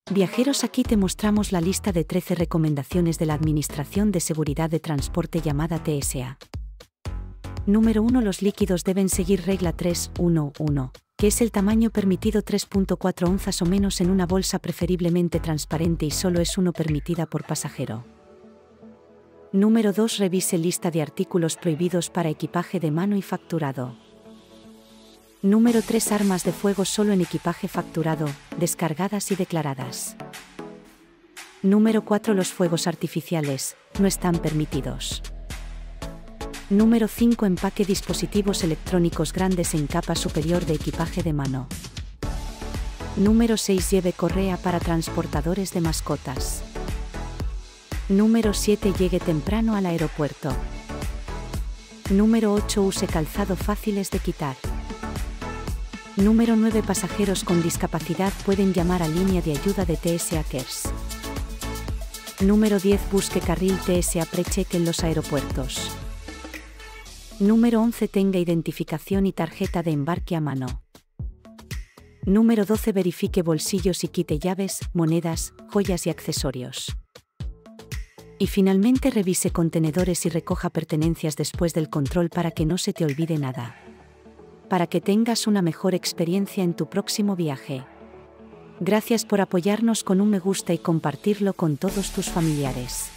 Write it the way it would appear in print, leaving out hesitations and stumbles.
Viajeros, aquí te mostramos la lista de 13 recomendaciones de la Administración de Seguridad de Transporte llamada TSA. Número 1. Los líquidos deben seguir regla 3.1.1, que es el tamaño permitido 3.4 onzas o menos en una bolsa preferiblemente transparente y solo es uno permitida por pasajero. Número 2. Revise lista de artículos prohibidos para equipaje de mano y facturado. Número 3. Armas de fuego solo en equipaje facturado, descargadas y declaradas. Número 4. Los fuegos artificiales no están permitidos. Número 5. Empaque dispositivos electrónicos grandes en capa superior de equipaje de mano. Número 6. Lleve correa para transportadores de mascotas. Número 7. Llegue temprano al aeropuerto. Número 8. Use calzado fáciles de quitar. Número 9. Pasajeros con discapacidad pueden llamar a línea de ayuda de TSA Cares. Número 10. Busque carril TSA PreCheck en los aeropuertos. Número 11. Tenga identificación y tarjeta de embarque a mano. Número 12. Verifique bolsillos y quite llaves, monedas, joyas y accesorios. Y finalmente revise contenedores y recoja pertenencias después del control para que no se te olvide nada. Para que tengas una mejor experiencia en tu próximo viaje. Gracias por apoyarnos con un me gusta y compartirlo con todos tus familiares.